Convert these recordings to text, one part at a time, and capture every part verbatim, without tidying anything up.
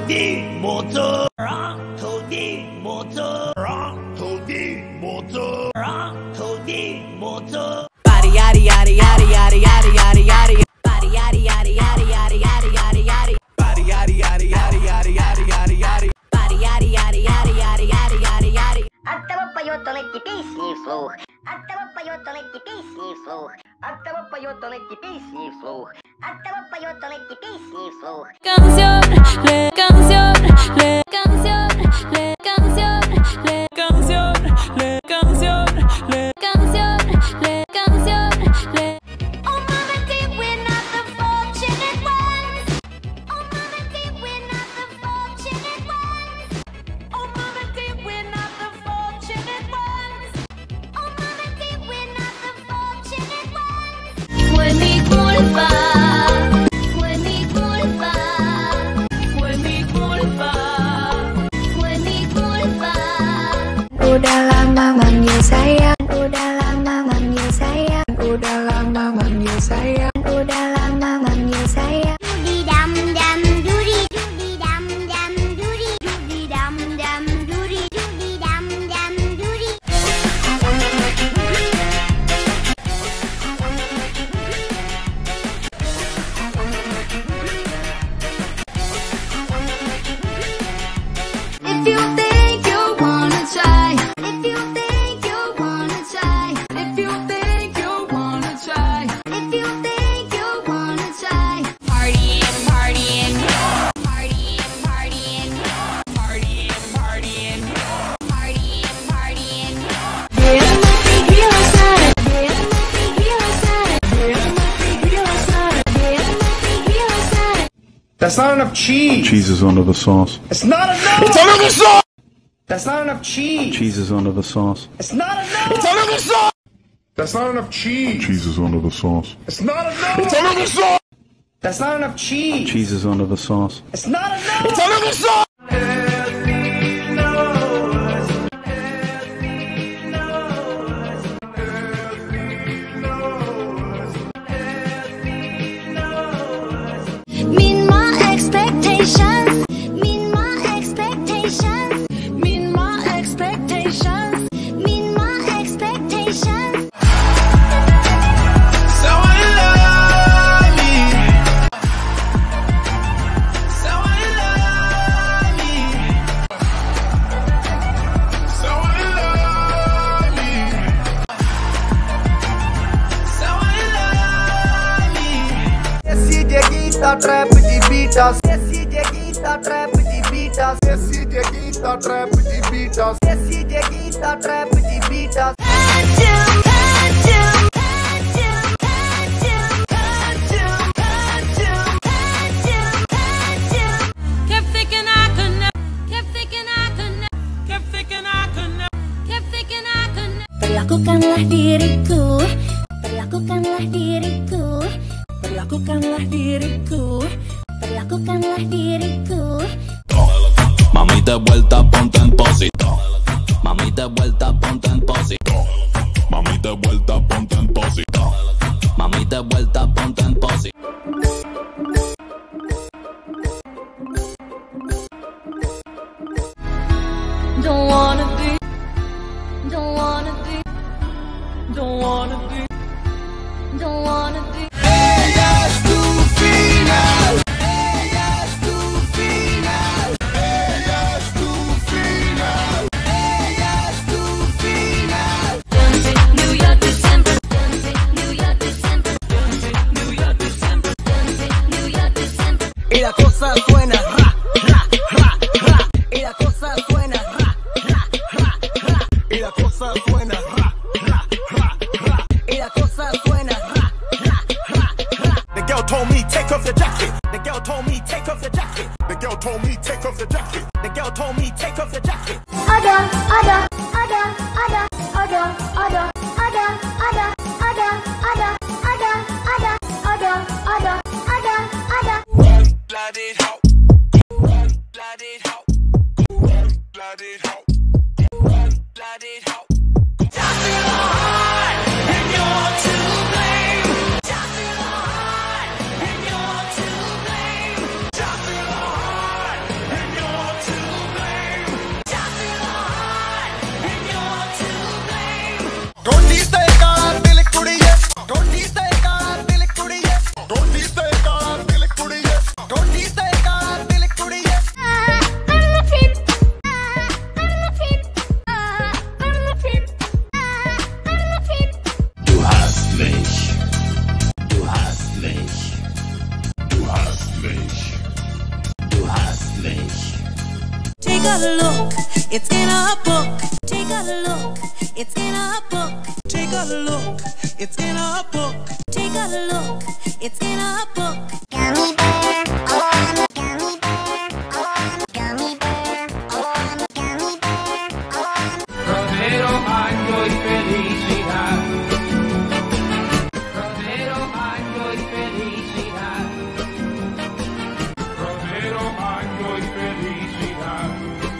地摩托啊，土地摩托啊，土地摩托啊，土地摩托。Body yaddy yaddy yaddy yaddy yaddy yaddy yaddy. Body yaddy yaddy yaddy yaddy yaddy yaddy yaddy. Body yaddy yaddy yaddy yaddy yaddy yaddy yaddy. Body yaddy yaddy yaddy yaddy yaddy yaddy yaddy. От того поет он эти песни вслух. От того поет он эти песни вслух. От того поет он эти песни вслух. От того поет он эти песни вслух. Canción, le canción, le canción, le canción, le canción, le canción, le canción, le canción, le. Oh mama dear, we're not the fortunate ones. Oh mama dear, we're not the fortunate ones. Oh mama dear, we're not the fortunate ones. Oh mama dear, we're not the fortunate ones. Fue mi culpa. Udah lama manggil sayang, udah lama manggil sayang, udah lama manggil sayang, udah lama manggil sayang. Dudi dam dam duri, dudi dam dam duri, dudi dam dam duri, dudi dam dam duri. If you think you wanna try, if you think you wanna try, if you think you wanna try, if you think you wanna try, partying, partying, partying, partying, partying, partying, partying, partying. Déjame tranquilizar, déjame tranquilizar, déjame tranquilizar, déjame tranquilizar. That's not enough cheese. Cheese is under the sauce. It's not enough. It's under the sauce. That's not enough cheese. Cheese is under the sauce. It's not enough. It's under the sauce. That's not enough cheese. Cheese is under the sauce. It's not enough. It's under the sauce. That's not enough cheese. Cheese is under the sauce. It's not enough. It's under the sauce. Meet my expectations, meet my expectations, meet my expectations, meet my expectations. So I love me. So I love me. So I love me. So I love me. Esse Dieguinho tá trap de beats. Esse Dieguinho tá trap de beats. Esse Dieguinho tá trap de beats. Esse Dieguinho tá trap de beats. Kept thinking I could never, kept thinking I could never, kept thinking I could never, kept thinking I could never. Perlakukanlah diriku, perlakukanlah diriku, perlakukanlah diriku, perlakukanlah diriku. Mami de vuelta, ponte en posito. Mami de vuelta, ponte en posito. Mami de vuelta, ponte en posito. Mami de vuelta, ponte en posito. Don't wanna be, don't wanna be, don't wanna be, don't wanna be. Ella es tu final. Ella es tu final. Ella es tu final. Ella es tu final. New York, December. New York, December. New York, December. New York, December. Y la cosa suena ra, ra, ra, ra. Y la cosa suena ra, ra, ra, ra. Y la cosa suena ra, ra, ra, ra. Y la cosa suena ra, ra, ra, ra. The girl told me take off the jacket. The girl told me take off the jacket. The girl told me take off the jacket. The girl told me take off the jacket. Ada, ada, ada, ada, ada, ada, ada, ada, ada, ada, ada, ada, ada, ada, ada, ada. Blood it out. Blood it out. Blood it out. Blood it out. Just feel hard, and you're to blame. Just feel hard, and you're to blame. Just feel hard, and a look, it's in a book. Take a look, it's in a book. Take a look, it's in a book. Take a look, it's in a book. Gummy bear, oh I'm a gummy bear, oh I'm a gummy bear, oh I'm a gummy bear, oh I'm a Prospero año y felicidad. Prospero año y felicidad. Prospero año y felicidad.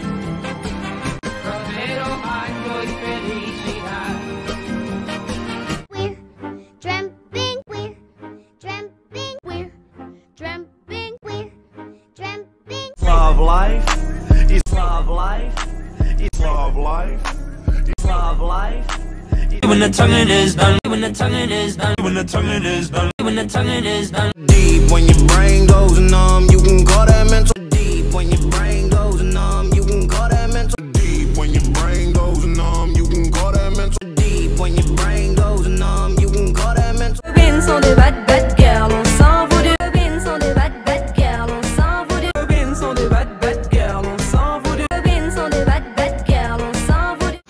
Prospero año y felicidad. We're tramping, we're tramping, we're tramping, we're tramping. Love life, it's love life, it's love life, it's love life. When the tonguing is done, when the tonguing is done, when the tonguing is done, when the tonguing is done. Deep when your brain goes numb, you can call that mental. Deep when your brain goes numb, you can call that mental. Deep when your brain goes numb, you can call that mental. Deep when your brain goes numb, you can call that mental. Urbaines sont des bad bad girls, on s'en fout de. Urbaines sont des bad bad girls, on s'en fout de. Urbaines sont des bad bad girls, on s'en fout de. Urbaines sont des bad bad girls, on s'en fout de.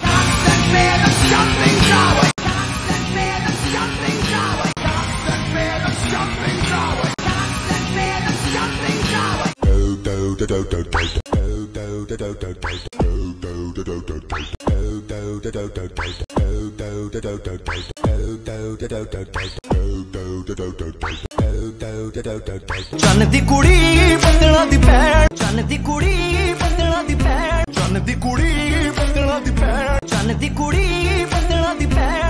ਚੰਨ ਦੀ ਕੁੜੀ ਬੱਦਲਾਂ ਦੀ ਭੈਣ, ਚੰਨ ਦੀ ਕੁੜੀ ਬੱਦਲਾਂ ਦੀ ਭੈਣ, ਚੰਨ ਦੀ ਕੁੜੀ ਬੱਦਲਾਂ ਦੀ ਭੈਣ, ਚੰਨ ਦੀ ਕੁੜੀ ਬੱਦਲਾਂ ਦੀ ਭੈਣ।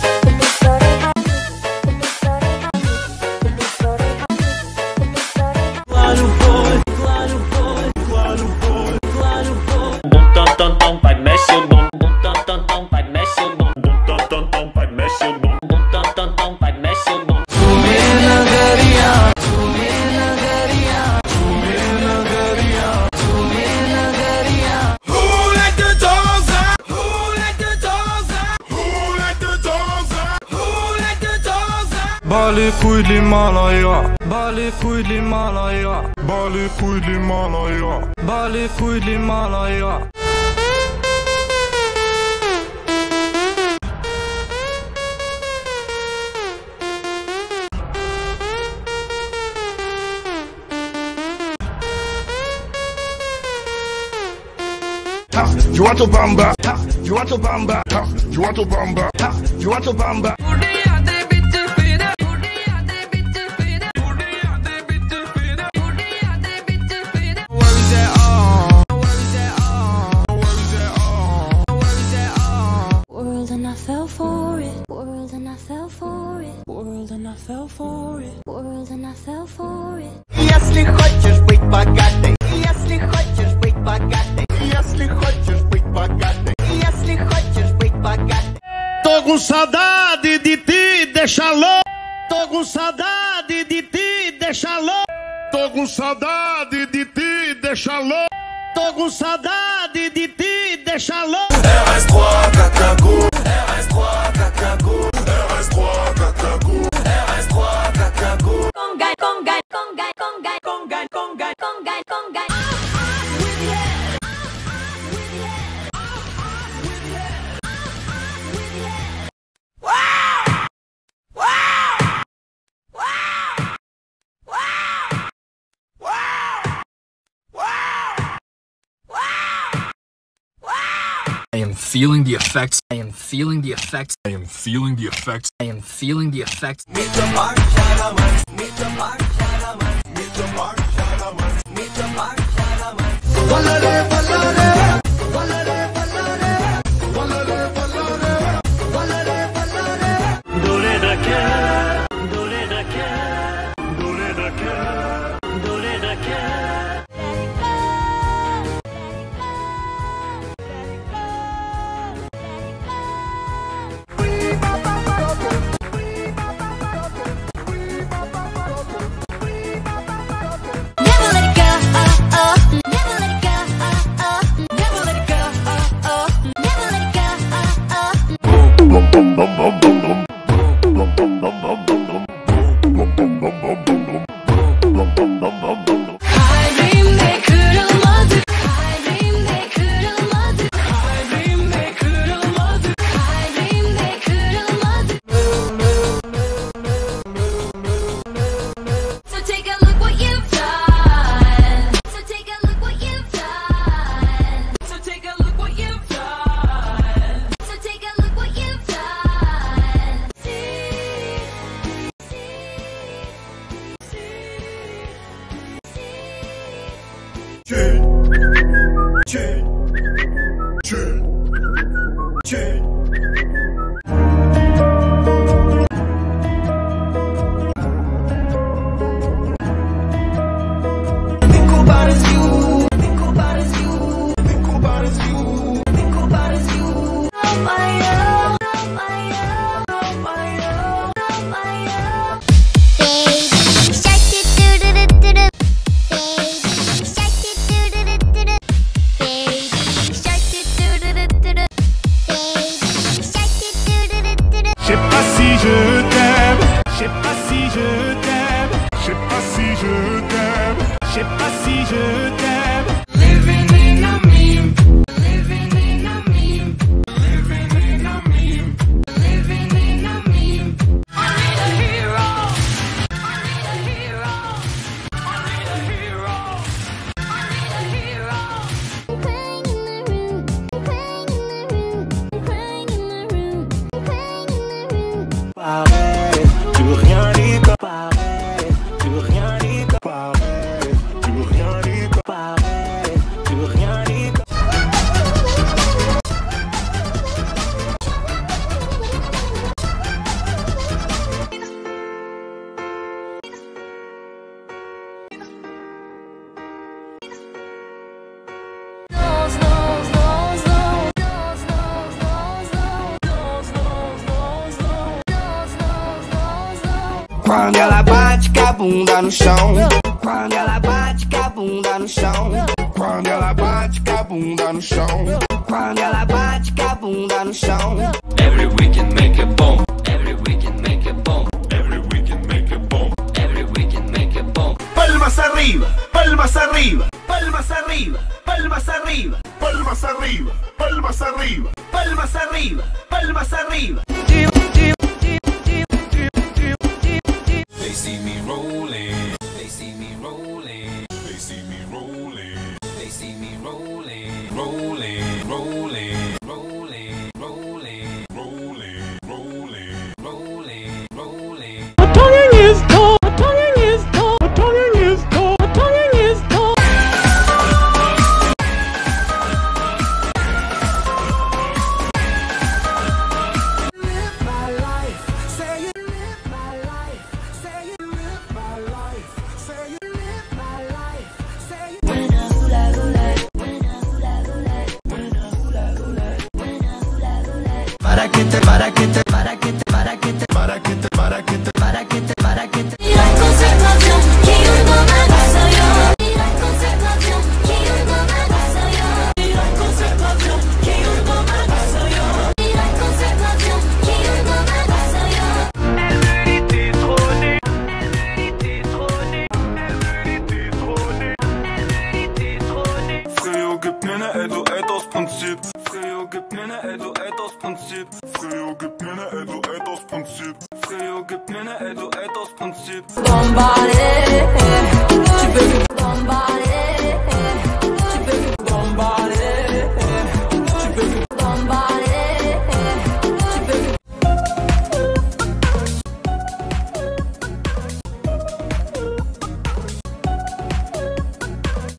Claro foi, claro foi, claro foi, claro foi. Bum tam tam tam, vai mexe o bum. Bum tam tam tam, vai mexe o bum. Bum tam tam tam, vai mexe o bum. Bum tam tam tam, vai mexe o bum. Bas les couilles de l'Himalaya, bas les couilles de l'Himalaya, bas les couilles de l'Himalaya, bas les couilles de l'Himalaya. You want to bamba? You want to bamba? You want to bamba? You want to bamba? World and I fell for it. World and I fell for it. World and I fell for it. World and I fell for it. Если хочешь быть богатой, если хочешь быть богатой, если хочешь быть богатой, если хочешь быть богатой. Tô com saudade de ti, deixa louco. Tô com saudade de ti, deixa louco. Tô com saudade de ti, deixa louco. Tô com saudade de ti, deixa louco. R S trois, Kakago. R S trois, Kakago. R S trois, Kakago. R S trois, Kakago. Congai, congai, congai, congai, congai, congai, congai, congai. I am feeling the effects. I am feeling the effects. I am feeling the effects. I am feeling the effects. Meet the mark, Shadaman. Meet the mark, Shadaman. Meet the mark, Shadaman. Meet the mark, Shadaman. Walare, walare, walare, walare, walare, walare, walare, walare. Dore da ke, dore da ke, dore da ke, dore da ke. Never let it go, oh, oh. Never let it go, oh, chill, chill, chill. Think about is you. Think about is you. Think about is you. Think about is you. Je sais pas si je t'aime, je sais pas si je t'aime, je sais pas si je t'aime, je sais pas si je t'aime. Living in a meme, living in a meme, living in a meme, living in a meme. I need a hero, I need a hero, I need a hero, I need a hero. Crying in the room, crying in the room, crying in the room, crying in the room. Pareil, tu veux rien dire comme pareil, tu veux rien dire comme pareil, tu veux rien dire comme pareil, tu veux rien dire comme Quando ela bate com a bunda no chão, quando ela bate com a bunda no chão, quando ela bate com a bunda no chão, quando ela bate com a bunda no chão. Every weekend make it boom. Every weekend make it boom. Every weekend make it boom. Every weekend make it boom. Palmas arriba, palmas arriba, palmas arriba, palmas arriba, palmas arriba, palmas arriba, palmas arriba, palmas arriba. They see me rolling. They see me rolling. They see me rolling. They see me rolling. Rolling, rolling, rolling, rolling, rolling, rolling, rolling, rolling. A tonguing is gone, a tonguing is gone, a tonguing is gone, a tonguing is gone. Live my life, say you live my life, say you live my life, say you live my life, say you. When I hula hula, when I hula hula, when I hula hula, when I hula hula. Para que te, para que te, para que te, para que te, para que te, para que te, para que te, para que te. 이런 컨셉하면 기운도만 있어요. 이런 컨셉하면 기운도만 있어요. 이런 컨셉하면 기운도만 있어요. 이런 컨셉하면 기운도만 있어요. Frio gib mir ne Edo, Ed aus Prinzip. Frio gib mir ne Edo, Ed aus Prinzip. Frio gib mir ne Edo, Ed aus Prinzip. Frio gib mir ne Edo, Ed aus Prinzip. Bombardé, tu peux bombarder, tu peux bombarder.